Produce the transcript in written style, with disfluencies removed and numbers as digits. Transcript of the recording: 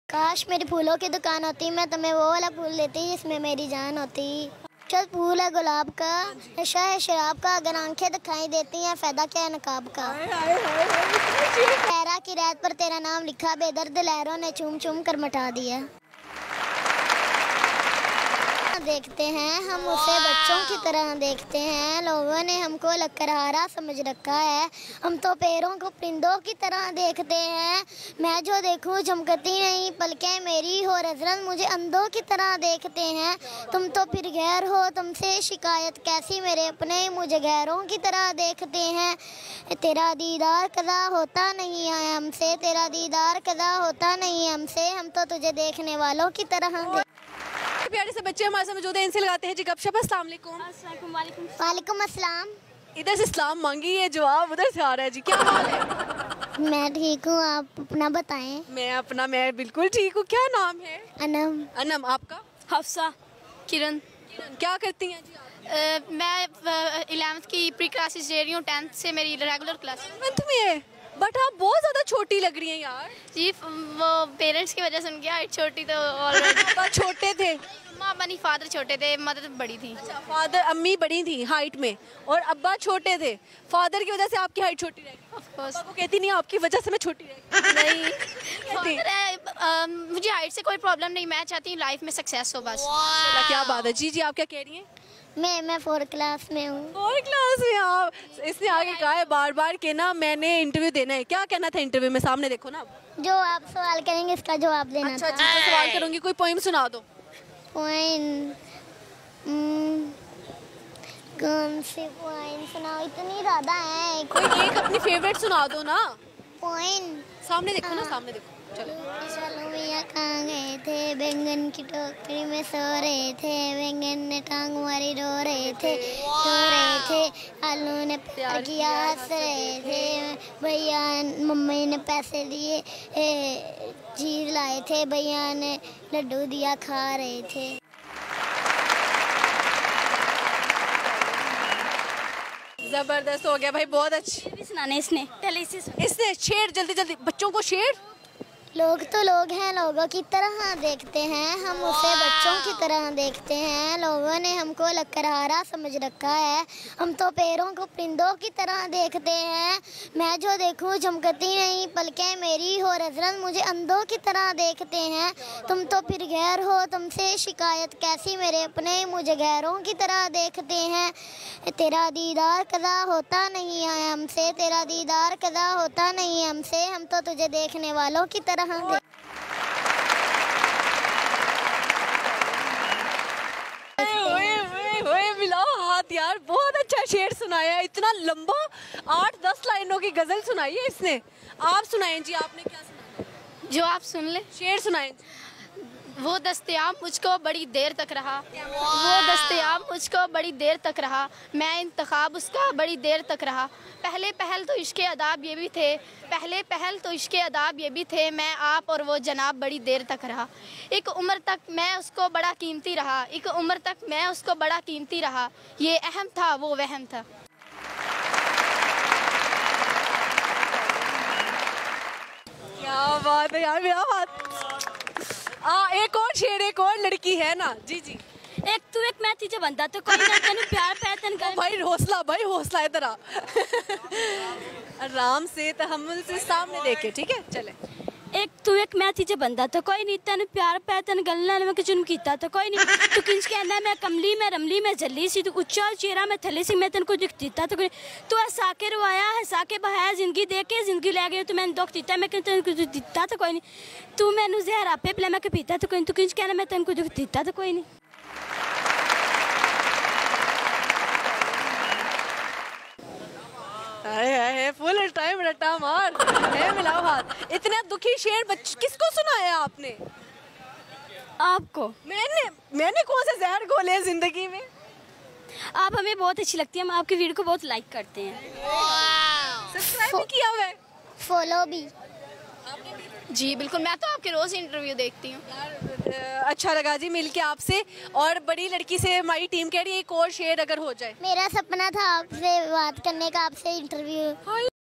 काश मेरी फूलों की दुकान होती, मैं तुम्हें वो वाला फूल देती जिसमें मेरी जान होती। चल फूल है गुलाब का, नशा है शराब का, अगर आंखें दिखाई देती हैं फायदा क्या है नकाब का। लहरा की रेत पर तेरा नाम लिखा, बेदर्द लहरों ने चूम चूम कर मिटा दिया। देखते हैं हम उसे बच्चों की तरह देखते हैं, लोगों ने हमको लकड़हारा समझ रखा है, हम तो पैरों को परिंदों की तरह देखते हैं। मैं जो देखूं झमकती नहीं पलकें मेरी हो हजरत, मुझे अंधों की तरह देखते हैं। तुम तो फिर गैर हो, तुमसे शिकायत कैसी, मेरे अपने मुझे गैरों की तरह देखते हैं। तेरा दीदार कदा होता नहीं है हमसे, तेरा दीदार कदा होता नहीं हमसे, हम तो तुझे देखने वालों की तरह। प्यारे से बच्चे हमारे साथ मौजूद हैं, इनसे लगाते हैं जी गपशप। अस्सलाम वालेकुम। वालेकुम अस्सलाम। इधर से सलाम मांगी है, जवाब उधर से आ रहा है जी। क्या हाल है? मैं ठीक हूँ, आप अपना बताएं। मैं बिल्कुल ठीक हूँ। क्या नाम है? अनम। अनम, आपका? हफ्सा। किरण। क्या करती हैं जी आप? मैं 11th की प्री क्लासेस दे रही हूँ, 10th से मेरी रेगुलर क्लास। 11th में है, बट आप बहुत ज्यादा छोटी लग रही हैं यार। जी वो पेरेंट्स की वजह से उनकी हाइट छोटी, तो ऑलरेडी छोटे थे। माँ बनी, फादर छोटे थे, मदर बड़ी थी। अच्छा, फादर अम्मी बड़ी थी हाइट में और अब्बा छोटे थे, फादर की वजह से आपकी हाइट छोटी रहेगी। Of course. वो कहती नहीं आपकी वजह से मैं छोटी रहेगी। नहीं फादर है, मुझे हाइट से कोई प्रॉब्लम नहीं, मैं चाहती हूँ लाइफ में सक्सेस हो बस। क्या बात है। जी जी, आप क्या कह रही हैं? मैं 4th क्लास में हूँ। 4th क्लास में आप? इसने आगे कहा है बार बार के ना मैंने इंटरव्यू देना है। क्या कहना था इंटरव्यू में? सामने देखो ना। जो आप सवाल करेंगे इसका जवाब देना। अच्छा अच्छा, तो सवाल करूंगी, कोई पोइम सुना दो। पोइम? कौन सी पोइम सुनाओ, इतनी ज्यादा है। कोई एक अपनी फेवरेट सुना दो ना। पोइम? सामने देखो ना, सामने देखो। चलो। भैया कहाँ गए थे, बैंगन की टोकरी में सो रहे थे, बैंगन ने टांग मारी रो रहे थे, आलू ने प्यार किया हंस रहे थे, भैया मम्मी ने पैसे दिए चीज लाए थे, भैया ने लड्डू दिया खा रहे थे। जबरदस्त हो गया भाई, बहुत अच्छी। भी सुनाने इसने पहले इसने शेर, जल्दी जल्दी बच्चों को शेर। लोग तो लोग हैं, लोगों की तरह देखते हैं, हम उसे बच्चों की तरह देखते हैं, लोगों ने हमको लकड़हारा समझ रखा है, हम तो पैरों को परिंदों की तरह देखते हैं। मैं जो देखूं झमकती नहीं पलकें मेरी हो हजरत, मुझे अंधों की तरह देखते हैं। तुम तो फिर गैर हो, तुमसे शिकायत कैसी, मेरे अपने मुझे गैरों की तरह देखते हैं। तेरा दीदार कदा होता नहीं है हमसे, तेरा दीदार कदा होता नहीं हमसे, हम तो तुझे देखने वालों की तरह। मिलाओ हाथ यार, बहुत अच्छा शेर सुनाया, इतना लंबा 8-10 लाइनों की गजल सुनाई है इसने। आप सुनाएं जी, आपने क्या सुनाया? जो आप सुन ले, शेर सुनाएं। वो दस्तयाब मुझको बड़ी देर तक रहा, वो दस्तयाब मुझको बड़ी देर तक रहा, मैं इंतखाब उसका बड़ी देर तक रहा, पहले पहल तो इश्क़े अदाब ये भी थे, पहले पहल तो इश्क़े अदाब ये भी थे, मैं आप और वो जनाब बड़ी देर तक रहा, एक उम्र तक मैं उसको बड़ा कीमती रहा, एक उम्र तक मैं उसको बड़ा कीमती रहा, ये अहम था वो वहम था। क्या बात है यार, मेरा बात। एक और शेर, एक और लड़की है ना। जी जी। एक तू एक मैं तुझे बनता तो कोई ना, तेन प्यार पैतन कर। भाई हौसला, भाई हौसला है तेरा। आराम से तहम्मुल से सामने देखे, ठीक है चले। एक तू एक मैं तुझे बनता तो कोई नहीं, तेन प्यार पैतन गलना में जुर्म कीता तो कोई नहीं, तू किंच कहना मैं कमली मैं रमली मैं जल्ली सी, तू उच्चा चेहरा मैं थले सी, मैं तेन को दुख दिता तो कोई, तू हसा के रोया हसा के बहाया, जिंदगी दे के जिंदगी ले गई, तू मैंने दुख दिता मैं तेन को दुख दिता तो कोई नहीं, तू मैनू जहर आपे पिला मैं पीता तो कोई नहीं, तू किंच कहना मैं तेन को दुख दिता तो कोई नहीं। फुल टाइम रट्टा मार है, मिलाओ हाथ। इतना दुखी शेर किसको सुनाया आपने? आपको। मैंने कौन से जहर घोले जिंदगी में? आप हमें बहुत अच्छी लगती है, हम आपकी वीडियो को बहुत लाइक करते हैं। सब्सक्राइब किया हुआ है, फॉलो भी। जी बिल्कुल, मैं तो आपके रोज इंटरव्यू देखती हूँ। अच्छा लगा जी मिलके आपसे, और बड़ी लड़की से हमारी टीम कह रही है एक और शेर अगर हो जाए। मेरा सपना था आपसे बात करने का, आपसे इंटरव्यू।